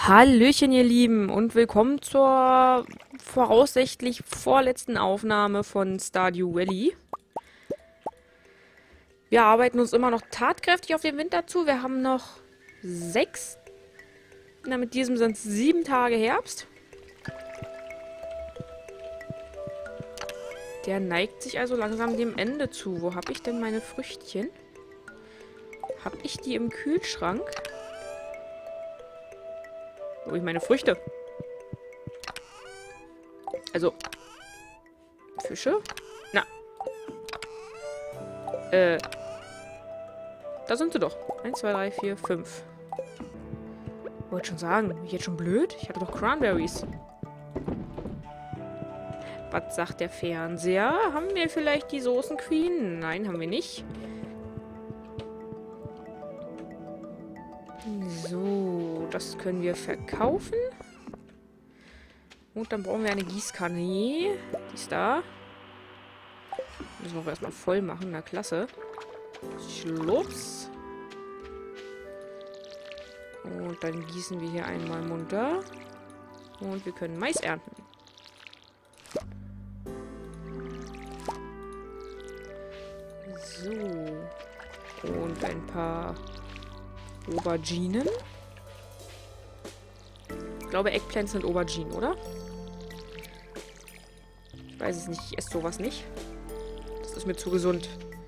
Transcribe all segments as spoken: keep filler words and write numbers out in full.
Hallöchen, ihr Lieben, und willkommen zur voraussichtlich vorletzten Aufnahme von Stardew Valley. Wir arbeiten uns immer noch tatkräftig auf den Winter zu. Wir haben noch sechs. Na, mit diesem sind es sieben Tage Herbst. Der neigt sich also langsam dem Ende zu. Wo habe ich denn meine Früchtchen? Habe ich die im Kühlschrank? Wo habe ich meine Früchte? Also, Fische? Na. Äh. Da sind sie doch. Eins, zwei, drei, vier, fünf. Wollte schon sagen, bin ich jetzt schon blöd? Ich hatte doch Cranberries. Was sagt der Fernseher? Haben wir vielleicht die Soßen-Queen? Nein, haben wir nicht. So, das können wir verkaufen. Und dann brauchen wir eine Gießkanne. Die ist da. Müssen wir auch erstmal voll machen. Na, klasse. Schlups. Und dann gießen wir hier einmal munter. Und wir können Mais ernten. So. Und ein paar Auberginen. Ich glaube, Eggplants sind Auberginen, oder? Ich weiß es nicht. Ich esse sowas nicht. Das ist mir zu gesund.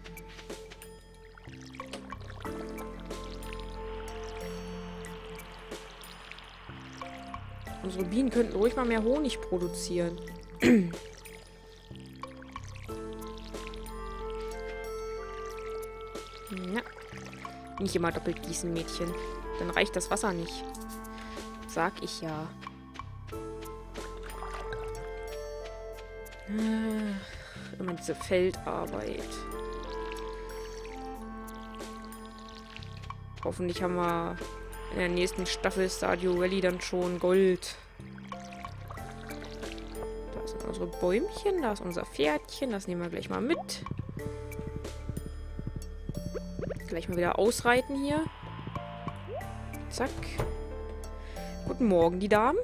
Unsere Bienen könnten ruhig mal mehr Honig produzieren. Ja. Nicht immer doppelt gießen, Mädchen. Dann reicht das Wasser nicht. Sag ich ja. Ach, immer diese Feldarbeit. Hoffentlich haben wir in der nächsten Staffel Stardew Valley dann schon Gold. Da sind unsere Bäumchen, da ist unser Pferdchen. Das nehmen wir gleich mal mit. Gleich mal wieder ausreiten hier. Zack. Guten Morgen, die Damen.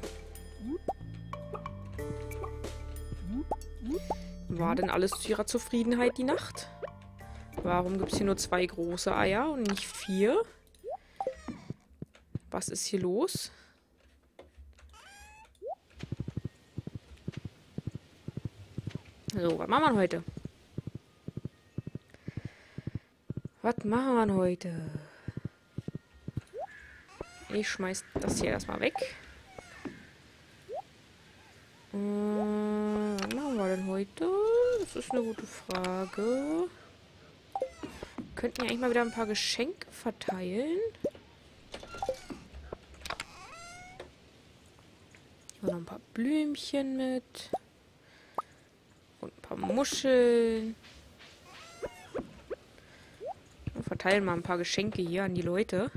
War denn alles zu ihrer Zufriedenheit die Nacht? Warum gibt es hier nur zwei große Eier und nicht vier? Was ist hier los? So, was machen wir heute? Was machen wir heute? Ich schmeiß das hier erstmal weg. Ähm, was machen wir denn heute? Das ist eine gute Frage. Wir könnten ja eigentlich mal wieder ein paar Geschenke verteilen. Ich habe noch ein paar Blümchen mit. Und ein paar Muscheln. Wir verteilen mal ein paar Geschenke hier an die Leute.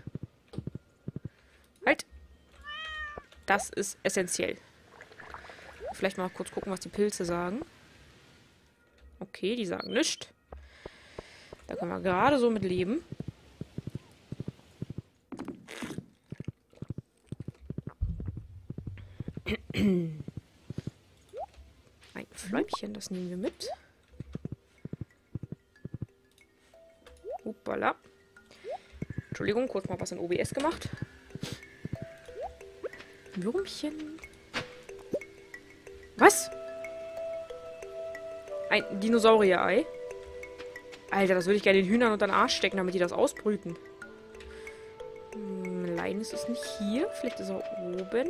Halt! Das ist essentiell. Vielleicht mal kurz gucken, was die Pilze sagen. Okay, die sagen nichts. Da können wir gerade so mit leben. Ein Fläumchen, das nehmen wir mit. Hoppala. Entschuldigung, kurz mal was in O B S gemacht. Würmchen. Was? Ein Dinosaurier-Ei? Alter, das würde ich gerne den Hühnern unter den Arsch stecken, damit die das ausbrüten. Hm, Linus ist nicht hier. Vielleicht ist er oben.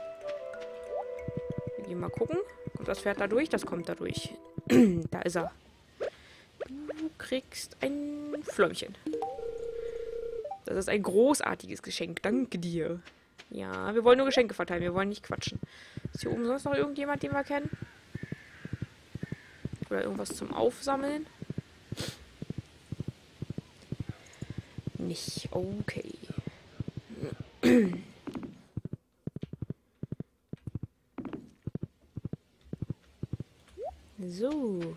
Wir gehen mal gucken. Kommt das Pferd da durch? Das kommt da durch. Da ist er. Du kriegst ein Fläumchen. Das ist ein großartiges Geschenk. Danke dir. Ja, wir wollen nur Geschenke verteilen. Wir wollen nicht quatschen. Ist hier oben sonst noch irgendjemand, den wir kennen? Oder irgendwas zum Aufsammeln? Nicht. Okay. So.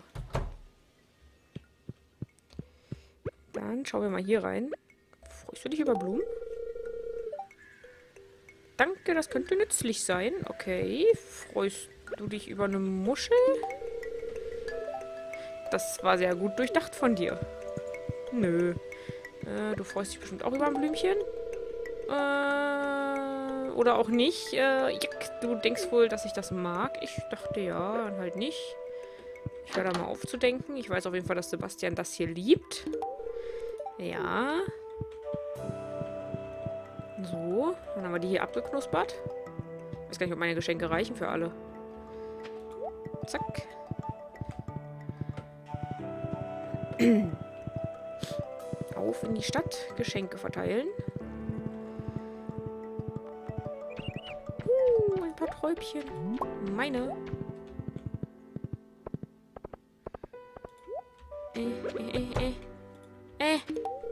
Dann schauen wir mal hier rein. Freust du dich über Blumen? danke, das könnte nützlich sein. Okay, freust du dich über eine Muschel? Das war sehr gut durchdacht von dir. Nö. Äh, du freust dich bestimmt auch über ein Blümchen? Äh, oder auch nicht. Äh, jack, du denkst wohl, dass ich das mag? Ich dachte ja, dann halt nicht. Ich höre da mal aufzudenken. Ich weiß auf jeden Fall, dass Sebastian das hier liebt. Ja. So, dann haben wir die hier abgeknuspert. Ich weiß gar nicht, ob meine Geschenke reichen für alle. Zack. Auf in die Stadt. Geschenke verteilen. Uh, ein paar Träubchen. Meine. Äh, äh, äh, äh. Äh.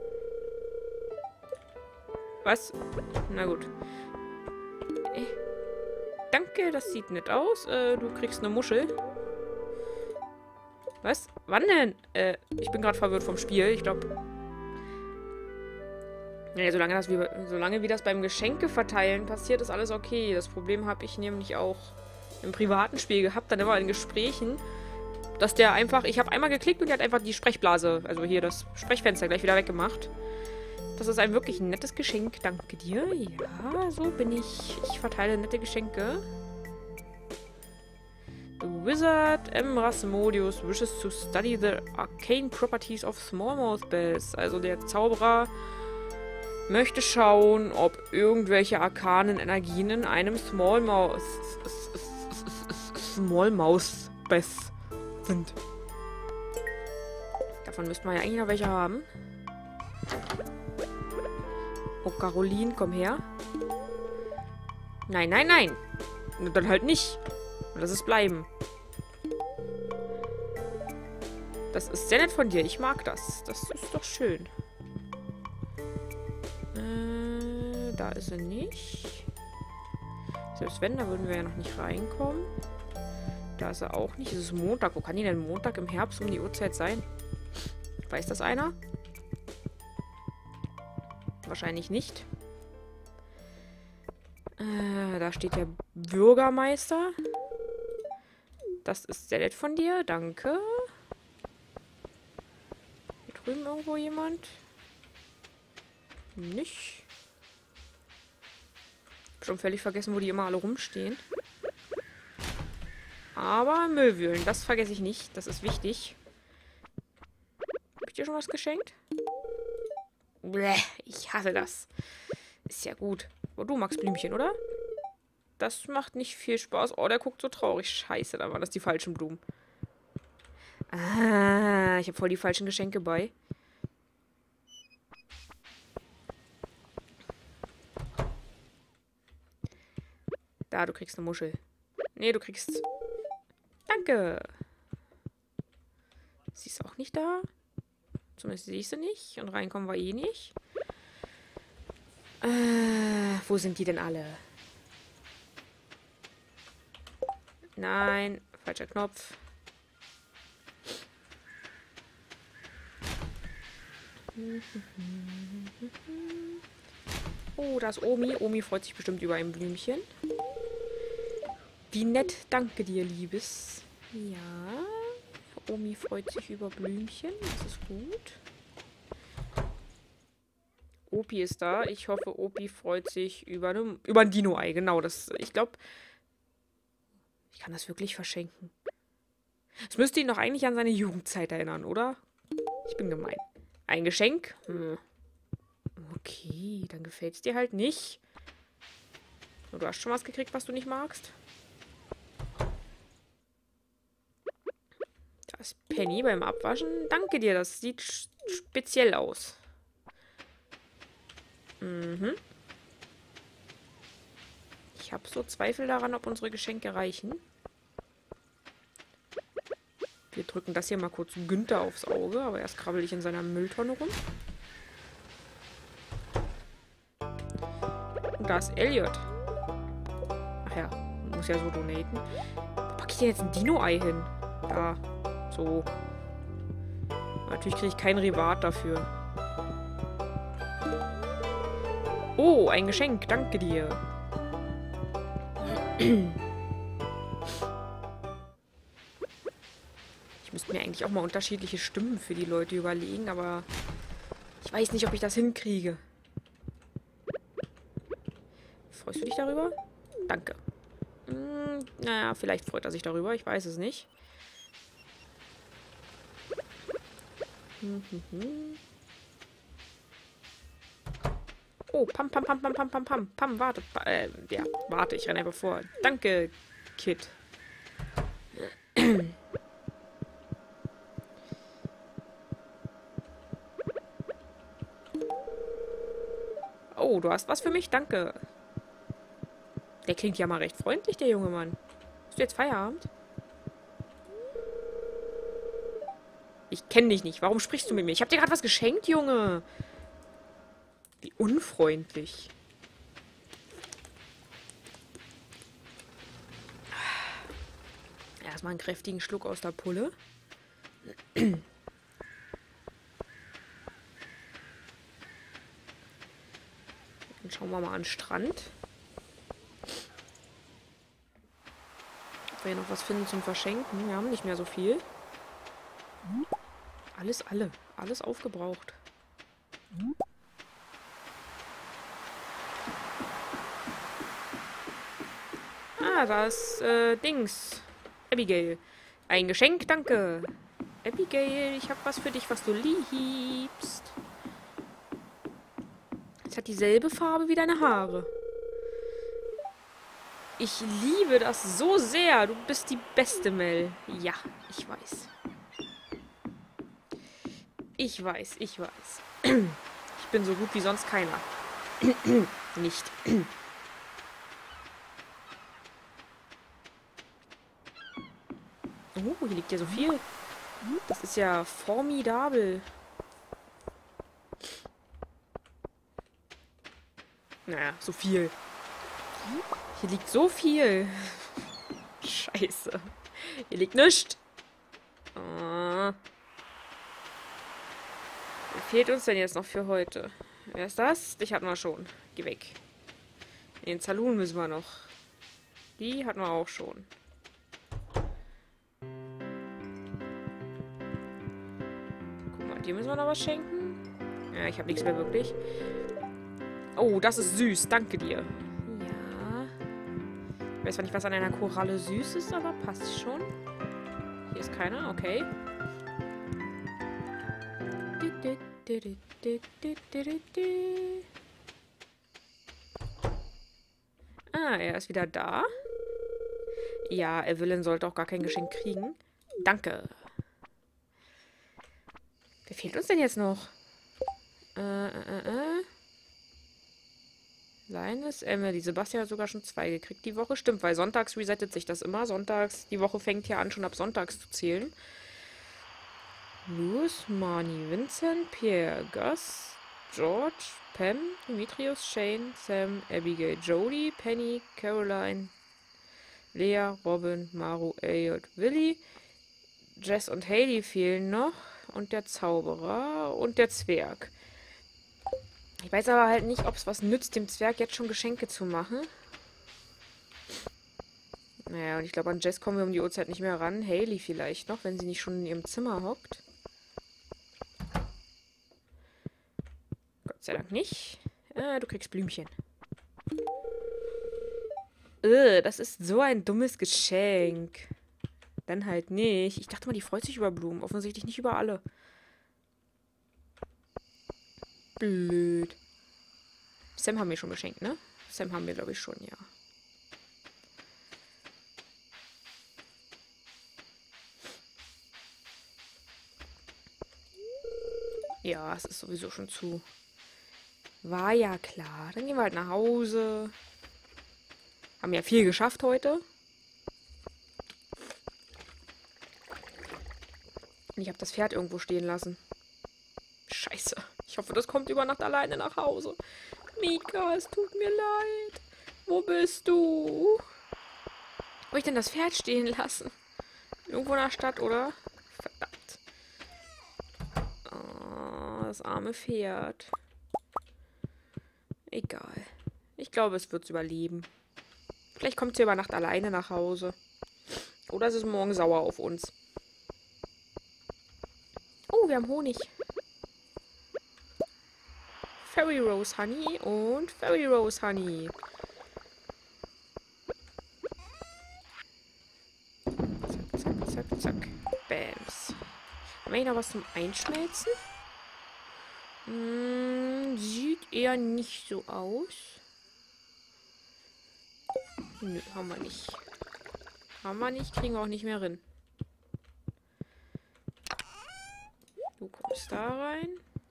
Was? Na gut. Äh. Danke, das sieht nett aus. Äh, du kriegst eine Muschel. Was? Wann denn? Äh, ich bin gerade verwirrt vom Spiel. Ich glaube... Naja, solange, das wie, solange wie das beim Geschenkeverteilen passiert, ist alles okay. Das Problem habe ich nämlich auch im privaten Spiel gehabt, dann immer in Gesprächen, dass der einfach... Ich habe einmal geklickt und der hat einfach die Sprechblase, also hier das Sprechfenster gleich wieder weggemacht. Das ist ein wirklich nettes Geschenk. Danke dir. Ja, so bin ich. Ich verteile nette Geschenke. The Wizard M. Rasmodius wishes to study the arcane properties of smallmouth bass. Also der Zauberer möchte schauen, ob irgendwelche arkanen Energien in einem Smallmouth Smallmouth bass sind. Davon müssten wir ja eigentlich noch welche haben. Oh, Caroline, komm her. Nein, nein, nein. Dann halt nicht. Lass es bleiben. Das ist sehr nett von dir. Ich mag das. Das ist doch schön. Äh, da ist er nicht. Selbst wenn, da würden wir ja noch nicht reinkommen. Da ist er auch nicht. Es ist Montag. Wo kann die denn Montag im Herbst um die Uhrzeit sein? Weiß das einer? Wahrscheinlich nicht. Äh, da steht der Bürgermeister. Das ist sehr nett von dir. Danke. Hier drüben irgendwo jemand? Nicht. Schon völlig vergessen, wo die immer alle rumstehen. Aber Müllwühlen, das vergesse ich nicht. Das ist wichtig. Hab ich dir schon was geschenkt? Bleh, ich hasse das. Ist ja gut. Aber du magst Blümchen, oder? Das macht nicht viel Spaß. Oh, der guckt so traurig. Scheiße, da waren das die falschen Blumen. Ah, ich habe voll die falschen Geschenke bei. Da, du kriegst eine Muschel. Nee, du kriegst... Danke. Sie ist auch nicht da. Zumindest sehe ich sie nicht. Und reinkommen wir eh nicht. Äh, wo sind die denn alle? Nein, falscher Knopf. Oh, da ist Omi. Omi freut sich bestimmt über ein Blümchen. Wie nett. Danke dir, Liebes. Ja. Omi freut sich über Blümchen. Das ist gut. Opi ist da. Ich hoffe, Opi freut sich über, eine, über ein Dino-Ei. Genau, das. Ich glaube... Ich kann das wirklich verschenken. Es müsste ihn doch eigentlich an seine Jugendzeit erinnern, oder? Ich bin gemein. Ein Geschenk? Hm. Okay, dann gefällt es dir halt nicht. Du hast schon was gekriegt, was du nicht magst? Da ist Penny beim Abwaschen. Danke dir, das sieht speziell aus. Mhm. Ich habe so Zweifel daran, ob unsere Geschenke reichen. Wir drücken das hier mal kurz Günther aufs Auge, aber erst krabbel ich in seiner Mülltonne rum. Und da ist Elliot. Ach ja, muss ja so donaten. Wo packe ich denn jetzt ein Dino-Ei hin? Da. So. Natürlich kriege ich kein Rivat dafür. Oh, ein Geschenk. Danke dir. Ich müsste mir eigentlich auch mal unterschiedliche Stimmen für die Leute überlegen, aber ich weiß nicht, ob ich das hinkriege. Freust du dich darüber? Danke. Hm, naja, vielleicht freut er sich darüber. Ich weiß es nicht. Hm, hm, hm. Oh, pam, pam, pam, pam, pam, pam, pam, pam, warte. Pa äh, ja, warte, ich renne einfach vor. Danke, Kid. Oh, du hast was für mich? Danke. Der klingt ja mal recht freundlich, der junge Mann. Hast du jetzt Feierabend? Ich kenne dich nicht. Warum sprichst du mit mir? Ich habe dir gerade was geschenkt, Junge. Wie unfreundlich. Erstmal einen kräftigen Schluck aus der Pulle. Dann schauen wir mal an den Strand. Ob wir hier noch was finden zum Verschenken. Wir haben nicht mehr so viel. Alles alle. Alles aufgebraucht. Ah, da ist äh, Dings. Abigail. Ein Geschenk, danke. Abigail, ich habe was für dich, was du liebst. Es hat dieselbe Farbe wie deine Haare. Ich liebe das so sehr. Du bist die beste, Mel. Ja, ich weiß. Ich weiß, ich weiß. Ich bin so gut wie sonst keiner. Nicht. Oh, hier liegt ja so viel. Das ist ja formidabel. Naja, so viel. Hier liegt so viel. Scheiße. Hier liegt nichts. Ah. Wer fehlt uns denn jetzt noch für heute? Wer ist das? Dich hatten wir schon. Geh weg. In den Saloon müssen wir noch. Die hatten wir auch schon. Guck mal, dir müssen wir noch was schenken. Ja, ich habe nichts mehr wirklich. Oh, das ist süß. Danke dir. Ja. Ich weiß zwar nicht, was an einer Koralle süß ist, aber passt schon. Hier ist keiner. Okay. Ah, er ist wieder da. Ja, Evelyn sollte auch gar kein Geschenk kriegen. Danke. Wer fehlt uns denn jetzt noch? Äh, äh, äh. Linus, Emily. Sebastian hat sogar schon zwei gekriegt die Woche. Stimmt, weil sonntags resettet sich das immer. Sonntags, die Woche fängt ja an, schon ab sonntags zu zählen. Louis, Marnie, Vincent, Pierre, Gus, George, Pam, Dimitrius, Shane, Sam, Abigail, Jodie, Penny, Caroline, Lea, Robin, Maru, Elliot, Willi, Jess und Haley fehlen noch. Und der Zauberer und der Zwerg. Ich weiß aber halt nicht, ob es was nützt, dem Zwerg jetzt schon Geschenke zu machen. Naja, und ich glaube, an Jess kommen wir um die Uhrzeit nicht mehr ran. Haley vielleicht noch, wenn sie nicht schon in ihrem Zimmer hockt. Gott sei Dank nicht. Äh, du kriegst Blümchen. Äh, das ist so ein dummes Geschenk. Dann halt nicht. Ich dachte mal, die freut sich über Blumen. Offensichtlich nicht über alle. Blöd. Sam haben wir schon geschenkt, ne? Sam haben wir, glaube ich, schon, ja. Ja, es ist sowieso schon zu. War ja klar. Dann gehen wir halt nach Hause. Haben ja viel geschafft heute. Und ich habe das Pferd irgendwo stehen lassen. Scheiße. Ich hoffe, das kommt über Nacht alleine nach Hause. Mika, es tut mir leid. Wo bist du? Wo hab ich denn das Pferd stehen lassen? Irgendwo in der Stadt, oder? Verdammt. Oh, das arme Pferd. Egal. Ich glaube, es wird es überleben. Vielleicht kommt sie über Nacht alleine nach Hause. Oder sie ist morgen sauer auf uns. Oh, wir haben Honig. Fairy Rose Honey und Fairy Rose Honey. Zack, zack, zack, zack. Bams. Haben wir hier noch was zum Einschmelzen? Hm, sieht eher nicht so aus. Nö, haben wir nicht. Haben wir nicht, kriegen wir auch nicht mehr rein. Du kommst da rein.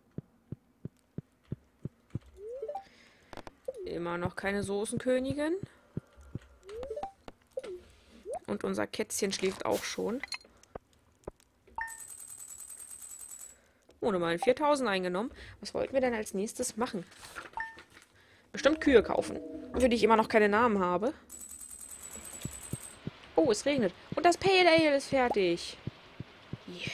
Immer noch keine Soßenkönigin. Und unser Kätzchen schläft auch schon. Ohne mal viertausend eingenommen. Was wollten wir denn als nächstes machen? Bestimmt Kühe kaufen. Für die ich immer noch keine Namen habe. Oh, es regnet. Und das Pale Ale ist fertig. Yeah.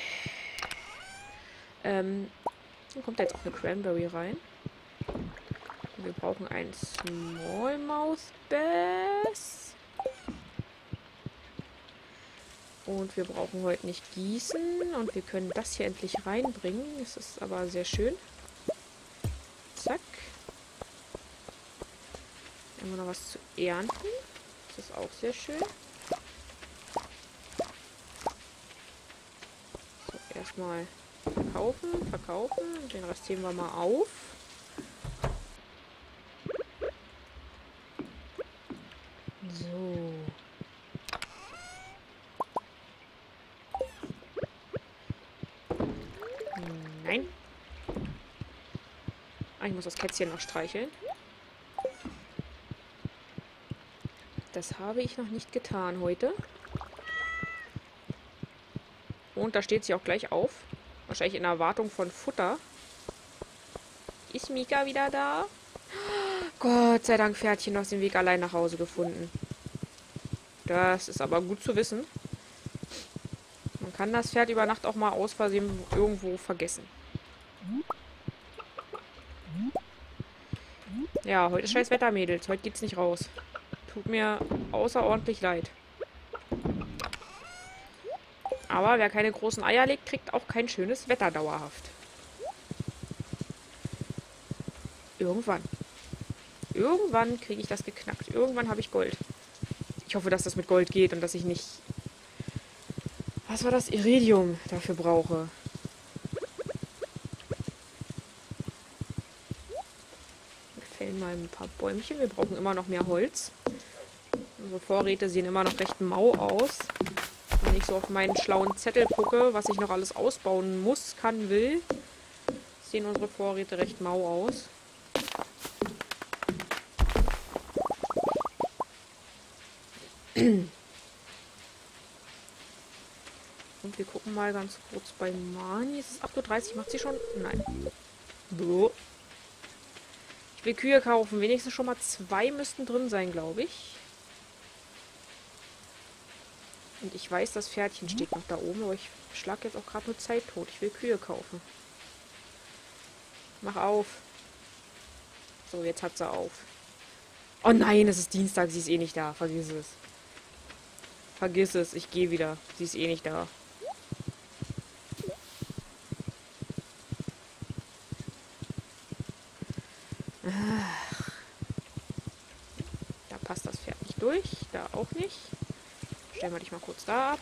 Ähm, dann kommt da jetzt auch eine Cranberry rein. Wir brauchen einen Smallmouth Bass. Und wir brauchen heute nicht gießen. Und wir können das hier endlich reinbringen. Das ist aber sehr schön. Zack. Haben wir noch was zu ernten. Das ist auch sehr schön. So, erstmal verkaufen, verkaufen. Den Rest heben wir mal auf. So. Nein. Ah, ich muss das Kätzchen noch streicheln. Das habe ich noch nicht getan heute. Und da steht sie auch gleich auf. Wahrscheinlich in Erwartung von Futter. Ist Mika wieder da? Gott sei Dank, Pferdchen aus dem Weg allein nach Hause gefunden. Das ist aber gut zu wissen. Man kann das Pferd über Nacht auch mal aus Versehen irgendwo vergessen. Ja, heute ist scheiß Wetter, Mädels. Heute geht's nicht raus. Tut mir außerordentlich leid. Aber wer keine großen Eier legt, kriegt auch kein schönes Wetter dauerhaft. Irgendwann. Irgendwann kriege ich das geknackt. Irgendwann habe ich Gold. Ich hoffe, dass das mit Gold geht und dass ich nicht... Was war das? Iridium dafür brauche. Wir fällen mal ein paar Bäumchen. Wir brauchen immer noch mehr Holz. Unsere Vorräte sehen immer noch recht mau aus. Wenn ich so auf meinen schlauen Zettel gucke, was ich noch alles ausbauen muss, kann, will, sehen unsere Vorräte recht mau aus. Und wir gucken mal ganz kurz bei Mani. Es ist acht Uhr dreißig. Macht sie schon? Nein. Ich will Kühe kaufen. Wenigstens schon mal zwei müssten drin sein, glaube ich. Und ich weiß, das Pferdchen steht noch da oben, aber ich schlage jetzt auch gerade nur Zeit tot. Ich will Kühe kaufen. Mach auf. So, jetzt hat sie auf. Oh nein, es ist Dienstag, sie ist eh nicht da. Vergiss es. Vergiss es, ich gehe wieder. Sie ist eh nicht da. Da passt das Pferd nicht durch. Da auch nicht. Stellen wir dich mal kurz da ab.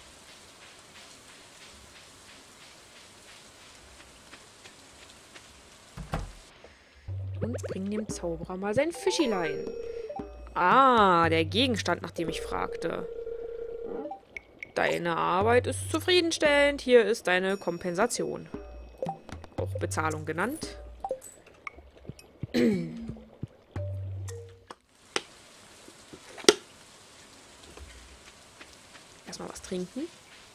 Und bringen dem Zauberer mal sein Fischilein. Ah, der Gegenstand, nach dem ich fragte. Deine Arbeit ist zufriedenstellend. Hier ist deine Kompensation. Auch Bezahlung genannt. Erstmal was trinken.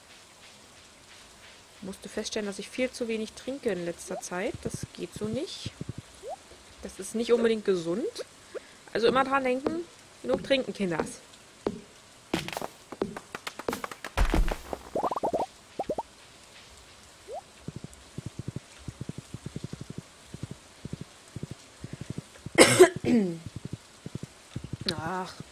Ich musste feststellen, dass ich viel zu wenig trinke in letzter Zeit. Das geht so nicht. Das ist nicht unbedingt gesund. Also immer dran denken, genug trinken, Kinders. Ach,